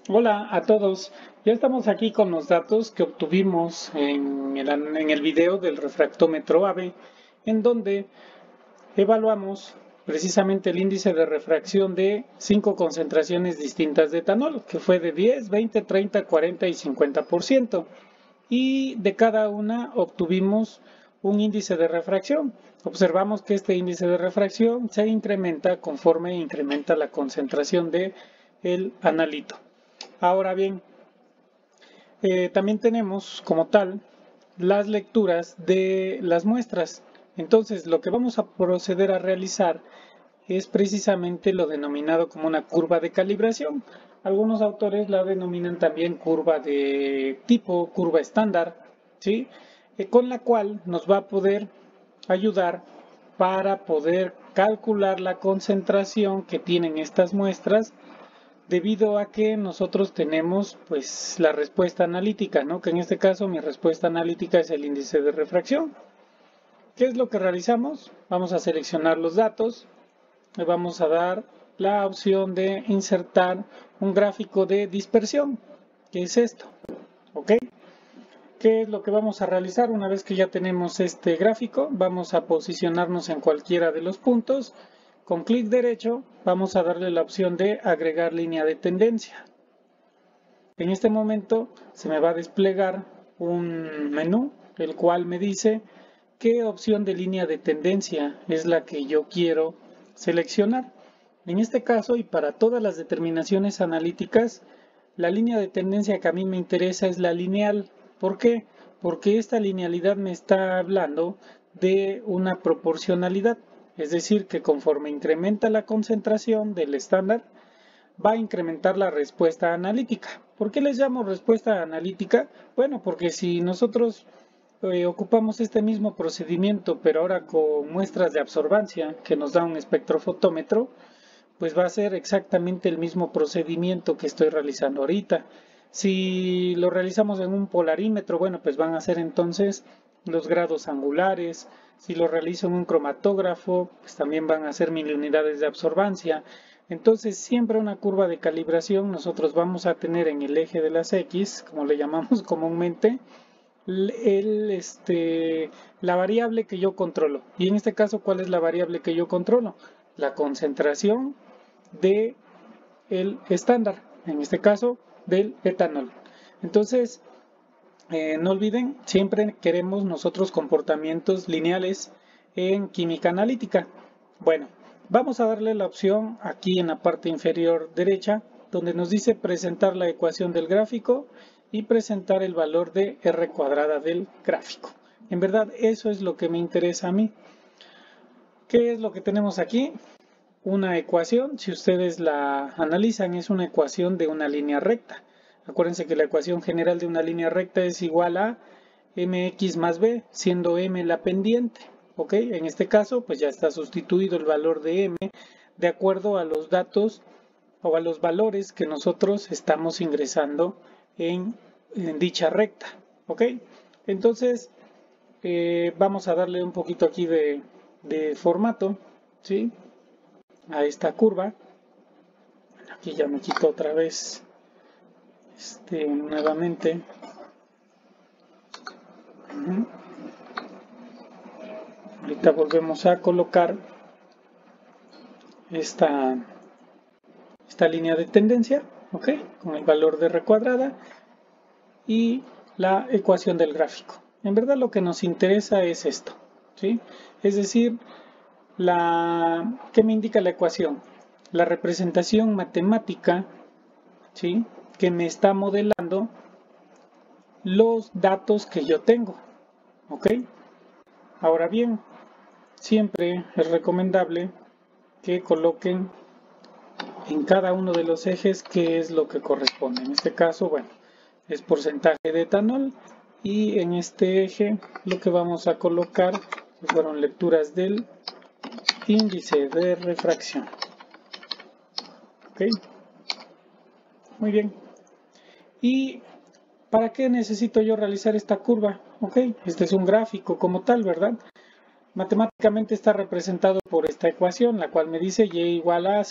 Hola a todos, ya estamos aquí con los datos que obtuvimos en el video del refractómetro AVE, en donde evaluamos precisamente el índice de refracción de 5 concentraciones distintas de etanol, que fue de 10, 20, 30, 40 y 50%, y de cada una obtuvimos un índice de refracción. Observamos que este índice de refracción se incrementa conforme incrementa la concentración de el analito. Ahora bien, también tenemos como tal las lecturas de las muestras. Entonces, lo que vamos a proceder a realizar es precisamente lo denominado como una curva de calibración. Algunos autores la denominan también curva de tipo, curva estándar, ¿sí? Con la cual nos va a poder ayudar para poder calcular la concentración que tienen estas muestras debido a que nosotros tenemos pues la respuesta analítica, ¿no? Que en este caso mi respuesta analítica es el índice de refracción. ¿Qué es lo que realizamos? Vamos a seleccionar los datos, le vamos a dar la opción de insertar un gráfico de dispersión, que es esto, ¿ok? ¿Qué es lo que vamos a realizar? Una vez que ya tenemos este gráfico, vamos a posicionarnos en cualquiera de los puntos. Con clic derecho vamos a darle la opción de agregar línea de tendencia. En este momento se me va a desplegar un menú, el cual me dice qué opción de línea de tendencia es la que yo quiero seleccionar. En este caso y para todas las determinaciones analíticas, la línea de tendencia que a mí me interesa es la lineal. ¿Por qué? Porque esta linealidad me está hablando de una proporcionalidad, es decir, que conforme incrementa la concentración del estándar, va a incrementar la respuesta analítica. ¿Por qué les llamo respuesta analítica? Bueno, porque si nosotros ocupamos este mismo procedimiento, pero ahora con muestras de absorbancia que nos da un espectrofotómetro, pues va a ser exactamente el mismo procedimiento que estoy realizando ahorita. Si lo realizamos en un polarímetro, bueno, pues van a ser entonces los grados angulares. Si lo realizo en un cromatógrafo, pues también van a ser 1000 unidades de absorbancia. Entonces, siempre una curva de calibración nosotros vamos a tener en el eje de las X, como le llamamos comúnmente, la variable que yo controlo. Y en este caso, ¿cuál es la variable que yo controlo? La concentración de el estándar, en este caso del etanol. Entonces, no olviden, siempre queremos nosotros comportamientos lineales en química analítica. Bueno, vamos a darle la opción aquí en la parte inferior derecha, donde nos dice presentar la ecuación del gráfico y presentar el valor de R cuadrada del gráfico. En verdad, eso es lo que me interesa a mí. ¿Qué es lo que tenemos aquí? Una ecuación, si ustedes la analizan, es una ecuación de una línea recta. Acuérdense que la ecuación general de una línea recta es igual a mx más b, siendo m la pendiente. ¿Ok? En este caso, pues ya está sustituido el valor de m de acuerdo a los datos o a los valores que nosotros estamos ingresando en dicha recta. ¿Ok? Entonces, vamos a darle un poquito aquí de formato, ¿sí? A esta curva. Aquí ya me quito otra vez nuevamente. Ahorita volvemos a colocar esta, esta línea de tendencia, ¿ok? Con el valor de R cuadrada y la ecuación del gráfico. En verdad lo que nos interesa es esto, ¿sí? Es decir, ¿qué me indica la ecuación? La representación matemática, ¿sí? Que me está modelando los datos que yo tengo, ¿ok? Ahora bien, siempre es recomendable que coloquen en cada uno de los ejes qué es lo que corresponde. En este caso, bueno, es porcentaje de etanol y en este eje lo que vamos a colocar fueron lecturas del índice de refracción. ¿Ok? Muy bien. ¿Y para qué necesito yo realizar esta curva? Ok, este es un gráfico como tal, ¿verdad? matemáticamente está representado por esta ecuación, la cual me dice y igual a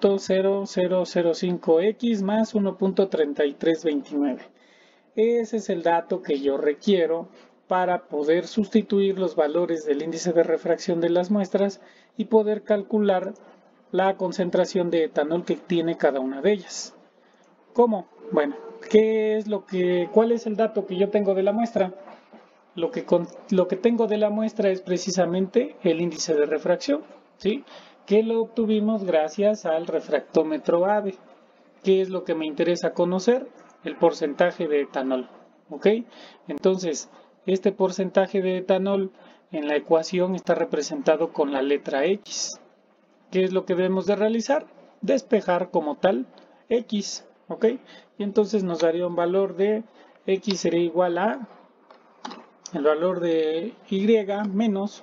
0.0005x más 1.3329. Ese es el dato que yo requiero para poder sustituir los valores del índice de refracción de las muestras y poder calcular la concentración de etanol que tiene cada una de ellas. ¿Cómo? Bueno, ¿cuál es el dato que yo tengo de la muestra? Lo que tengo de la muestra es precisamente el índice de refracción, ¿sí? Que lo obtuvimos gracias al refractómetro AVE. ¿Qué es lo que me interesa conocer? El porcentaje de etanol, ¿ok? Entonces, este porcentaje de etanol en la ecuación está representado con la letra X. ¿Qué es lo que debemos de realizar? Despejar como tal X, ¿ok? Y entonces nos daría un valor de X sería igual a el valor de Y menos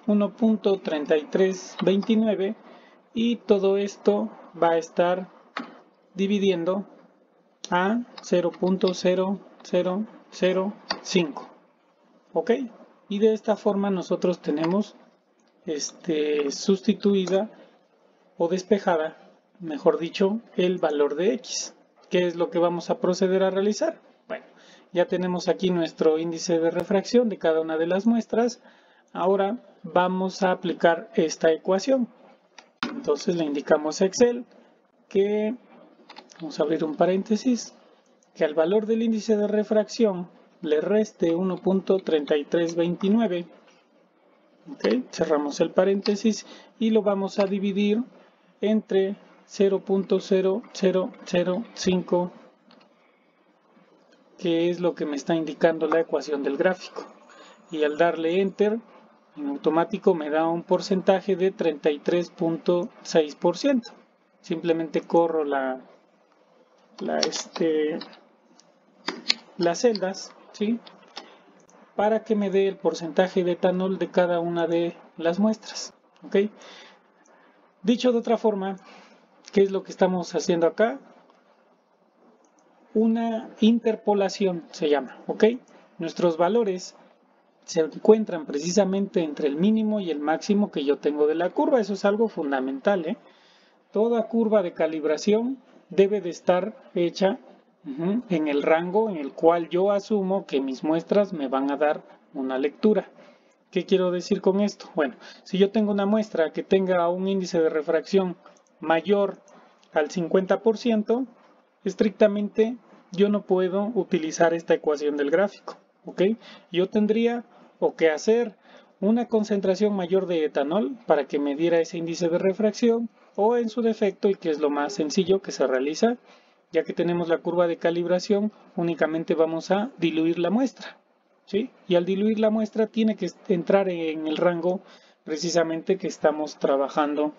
1.3329 y todo esto va a estar dividiendo a 0.0005, ¿ok? Y de esta forma nosotros tenemos sustituida o despejada, mejor dicho, el valor de X. ¿Qué es lo que vamos a proceder a realizar? Bueno, ya tenemos aquí nuestro índice de refracción de cada una de las muestras. Ahora vamos a aplicar esta ecuación. Entonces le indicamos a Excel que, vamos a abrir un paréntesis, que al valor del índice de refracción le reste 1.3329. Okay, cerramos el paréntesis y lo vamos a dividir entre 0.0005, que es lo que me está indicando la ecuación del gráfico. Y al darle Enter, en automático me da un porcentaje de 33.6%. Simplemente corro las celdas, ¿sí?, para que me dé el porcentaje de etanol de cada una de las muestras. ¿Ok? Dicho de otra forma, ¿qué es lo que estamos haciendo acá? Una interpolación se llama, ¿ok? Nuestros valores se encuentran precisamente entre el mínimo y el máximo que yo tengo de la curva. Eso es algo fundamental, ¿eh? Toda curva de calibración debe de estar hecha en el rango en el cual yo asumo que mis muestras me van a dar una lectura. ¿Qué quiero decir con esto? Bueno, si yo tengo una muestra que tenga un índice de refracción mayor al 50%, estrictamente yo no puedo utilizar esta ecuación del gráfico, ¿ok? Yo tendría o que hacer una concentración mayor de etanol para que me diera ese índice de refracción, o en su defecto, y que es lo más sencillo que se realiza, ya que tenemos la curva de calibración, únicamente vamos a diluir la muestra, ¿sí? Y al diluir la muestra tiene que entrar en el rango precisamente que estamos trabajando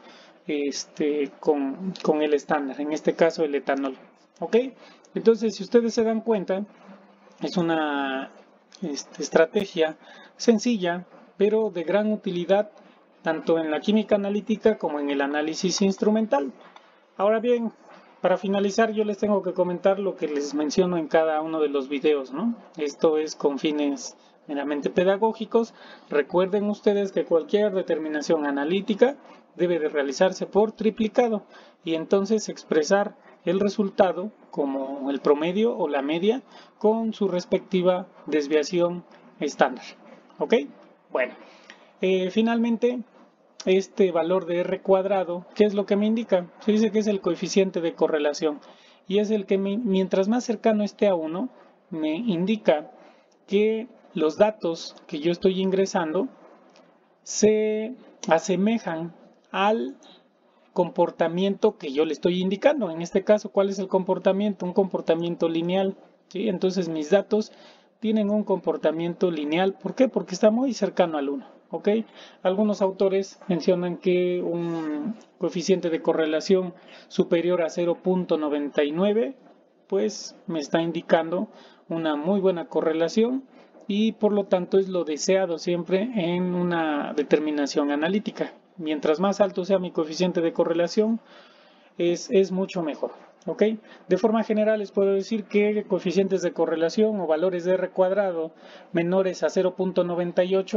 con el estándar, en este caso el etanol, ¿ok? Entonces, si ustedes se dan cuenta, es una estrategia sencilla, pero de gran utilidad tanto en la química analítica como en el análisis instrumental. Ahora bien, para finalizar yo les tengo que comentar lo que les menciono en cada uno de los videos, ¿no? Esto es con fines meramente pedagógicos. Recuerden ustedes que cualquier determinación analítica debe de realizarse por triplicado y entonces expresar el resultado como el promedio o la media con su respectiva desviación estándar. ¿Ok? Bueno, finalmente este valor de R cuadrado, ¿qué es lo que me indica? Se dice que es el coeficiente de correlación y es el que mientras más cercano esté a 1 me indica que los datos que yo estoy ingresando se asemejan al comportamiento que yo le estoy indicando. En este caso, ¿cuál es el comportamiento? Un comportamiento lineal, ¿sí? Entonces mis datos tienen un comportamiento lineal. ¿Por qué? Porque está muy cercano al 1. ¿Ok? Algunos autores mencionan que un coeficiente de correlación superior a 0.99 pues me está indicando una muy buena correlación y por lo tanto es lo deseado siempre en una determinación analítica. Mientras más alto sea mi coeficiente de correlación, es mucho mejor. ¿Ok? De forma general les puedo decir que coeficientes de correlación o valores de R cuadrado menores a 0.98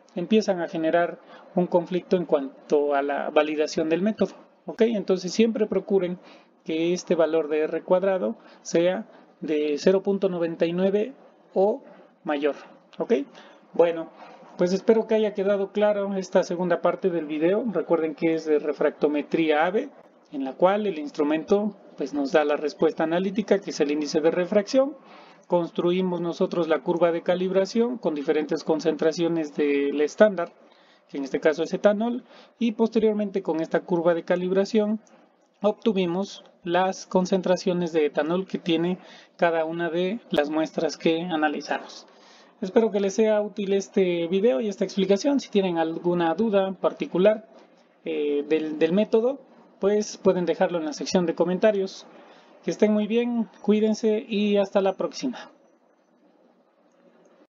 empiezan a generar un conflicto en cuanto a la validación del método. ¿Ok? Entonces siempre procuren que este valor de R cuadrado sea de 0.99 o mayor. ¿Ok? Bueno, pues espero que haya quedado claro esta segunda parte del video. Recuerden que es de refractometría AVE, en la cual el instrumento pues, nos da la respuesta analítica, que es el índice de refracción. Construimos nosotros la curva de calibración con diferentes concentraciones del estándar, que en este caso es etanol, y posteriormente con esta curva de calibración obtuvimos las concentraciones de etanol que tiene cada una de las muestras que analizamos. Espero que les sea útil este video y esta explicación. Si tienen alguna duda particular del método, pues pueden dejarlo en la sección de comentarios. Que estén muy bien, cuídense y hasta la próxima.